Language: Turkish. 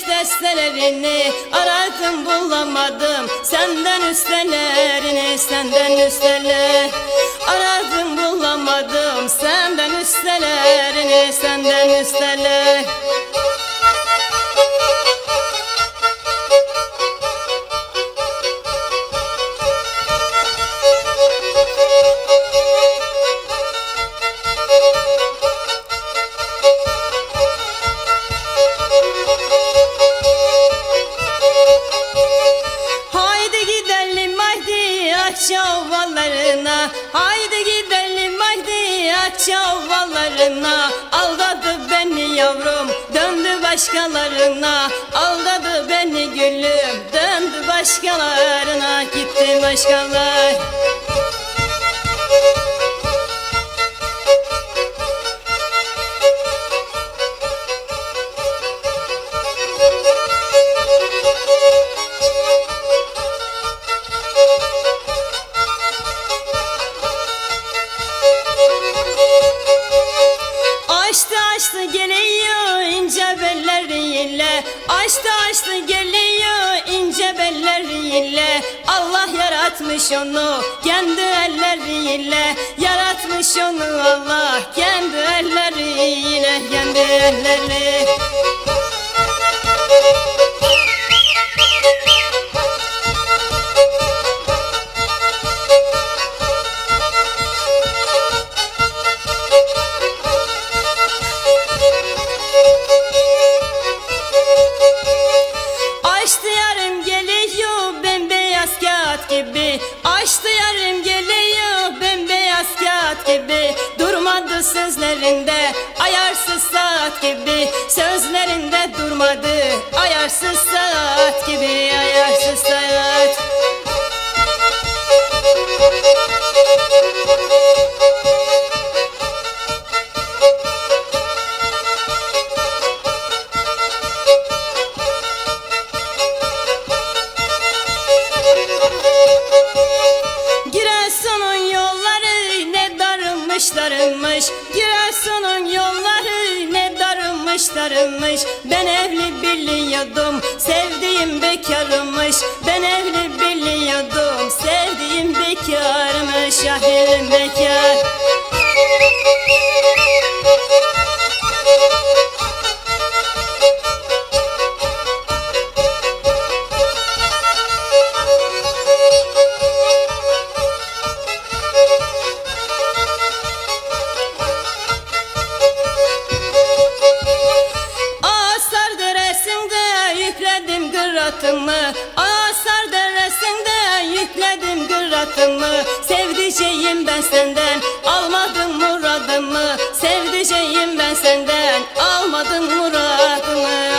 müzik destelerini aradım bulamadım. Senden üstelerini, senden üsteler. Aradım bulamadım, senden üstelerini, senden üsteler. Çavallarına, haydi gidelim haydi çavallarına. Aldadı beni yavrum, döndü başkalarına. Aldadı beni gülüm, döndü başkalarına. Gitti başkalar. Açtı geliyor ince belleriyle, açtı geliyor ince belleriyle. Allah yaratmış onu kendi elleriyle, yaratmış onu Allah kendi elleriyle, kendi elleri. Açtı yarım geliyor bembeyaz kağıt gibi, açtı yarım geliyor bembeyaz kağıt gibi. Durmadı sözlerinde ayarsız saat gibi, sözlerinde durmadı ayarsız saat gibi, ayarsız saat. Darılmış, Giresun'un yolları ne darılmış. Ben evli biliyordum, sevdiğim bekarmış. Ben evli biliyordum, sevdiğim bekarmış. Şahirim bekar. Asar deresinde yükledim gırratımı. Sevdiceğim ben senden, almadım muradımı. Sevdiceğim ben senden, almadım muradımı.